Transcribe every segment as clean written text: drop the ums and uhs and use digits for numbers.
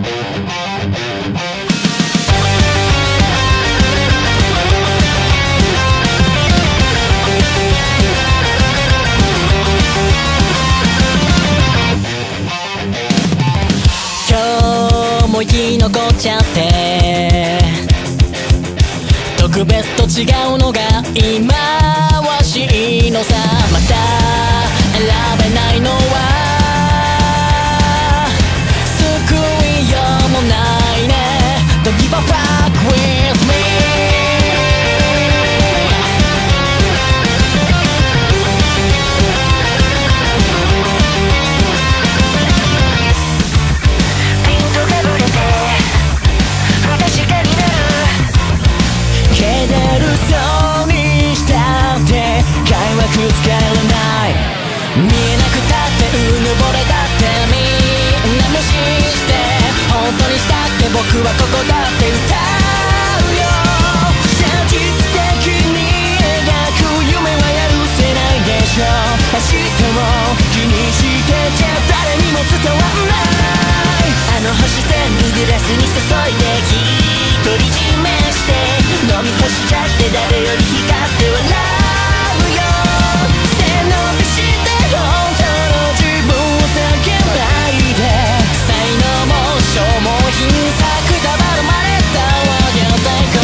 も生き残っちゃって特別と違うのが忌まわしいのさまた選べないのは救いようもないね Don't give a fuck with meそうにしたって解はくつがえらない見えなくたってうぬぼれだってみんな無視して本当にしたって僕はここだって歌うよ写実的に描く夢はやるせないでしょ明日を気にしてちゃ誰にも伝わんないあの星全部グラスに注いで独り占めして飲み干しちゃって誰より光って笑うよ背伸びして本当の自分を下げないで才能も消耗品さくたばるまで戯けていこ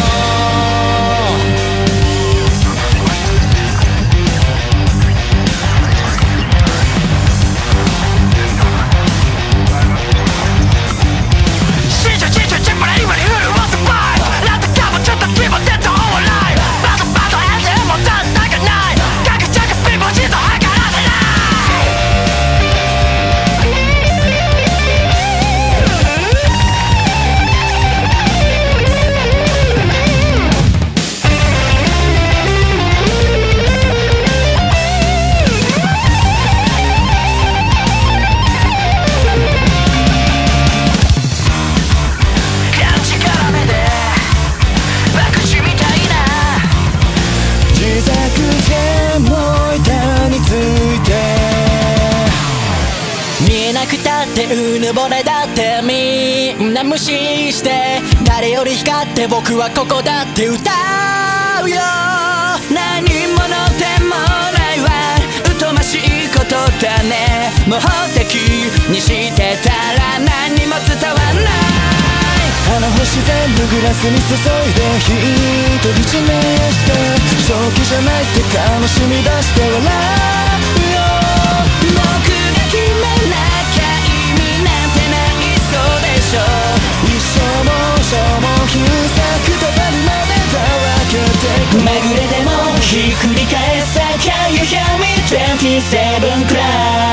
うぬぼれだってみんな無視して誰より光って僕はここだって歌うよ何者でもないわ疎ましいことだね模倣的にしてたら何にも伝わんないあの星全部グラスに注いで独り占めして正気じゃないって楽しみ出して笑うよ僕が決めなきゃそうでしょ一生も消耗品さくたばるまで戯けていこうまぐれでもひっくり返さかゆやみ27くらい